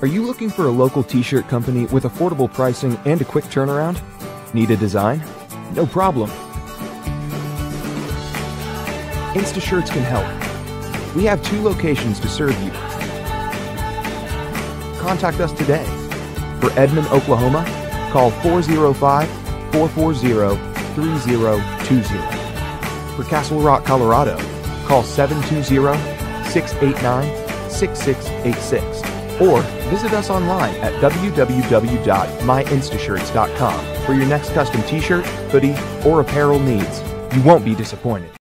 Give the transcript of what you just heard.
you looking for a local t-shirt company with affordable pricing and a quick turnaround? Need a design? No problem. InstaShirts can help. We have 2 locations to serve you. Contact us today. For Edmond, Oklahoma, call 405-440-3020. For Castle Rock, Colorado, call 720-689-6686. Or visit us online at www.myinstashirts.com for your next custom t-shirt, hoodie, or apparel needs. You won't be disappointed.